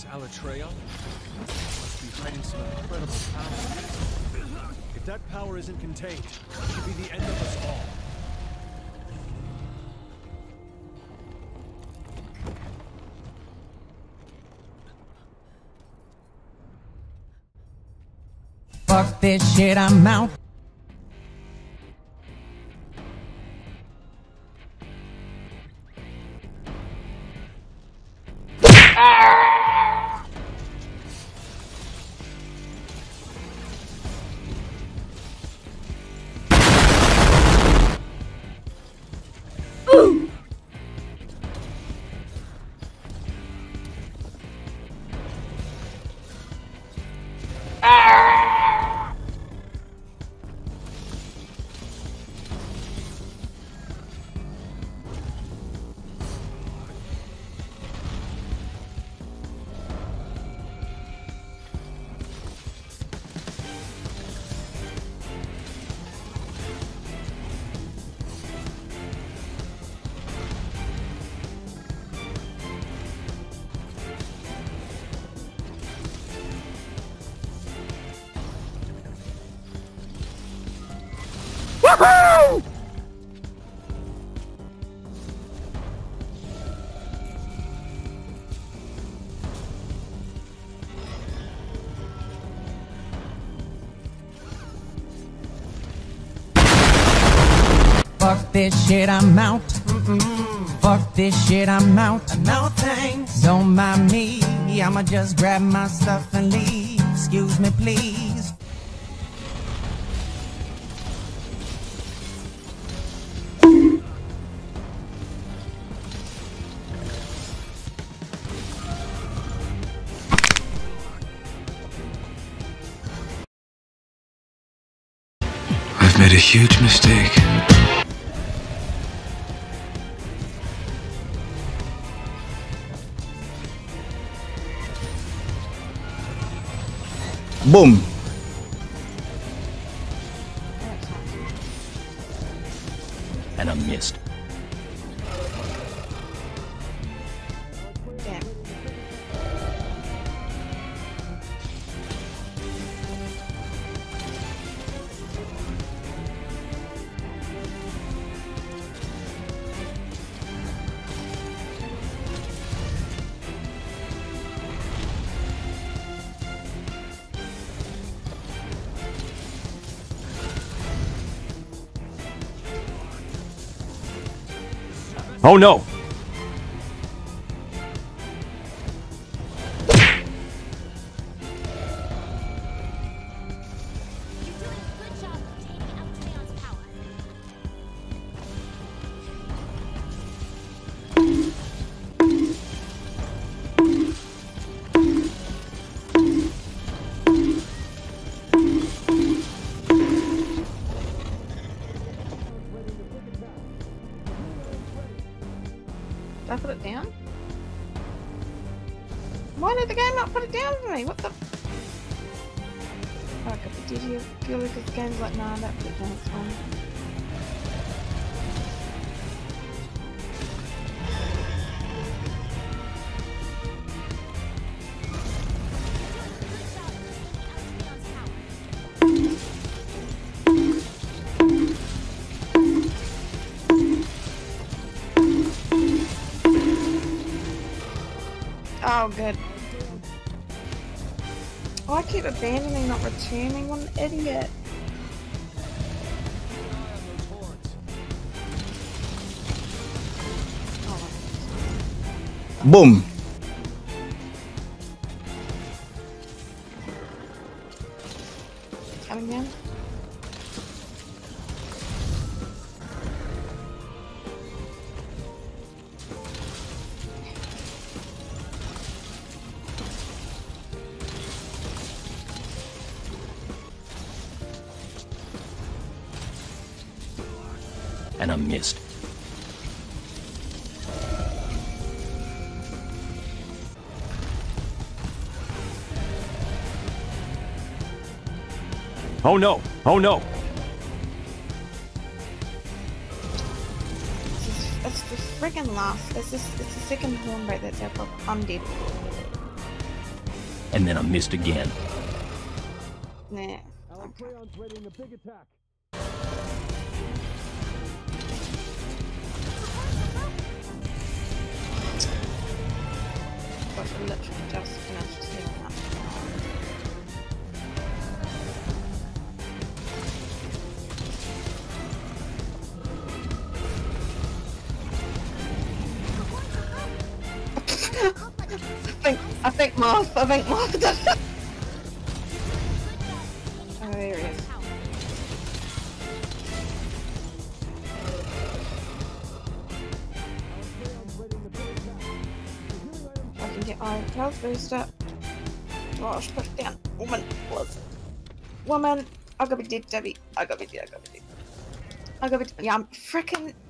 Alatreya must be hiding some incredible power. If that power isn't contained, it could be the end of us all. Fuck this shit, I'm out. Woohoo! Fuck this shit, I'm out. Fuck this shit, I'm out. No thanks. Don't mind me. I'ma just grab my stuff and leave. Excuse me, please. I've made a huge mistake. Boom. And I missed. Damn. Oh no! Did I put it down? Why did the game not put it down for me? What the? Oh, did you feel like this game's like, nah, don't put it down, it's fine. Oh, good. Oh, I keep abandoning, not returning. What an idiot. Boom. Coming down. And I missed. Oh no! Oh no! It's the friggin' last. It's the second horn rate that's our problem. I'm dead. and then I missed again. Nah. Alacreon's readying a big attack. Gosh, I'm literally just finished seeing that. I think Marth did it. Oh, there he is. I can get my health booster. Gosh, put it down. Woman, listen. Woman, I gotta be dead, Debbie. I gotta be dead. Yeah, I'm freaking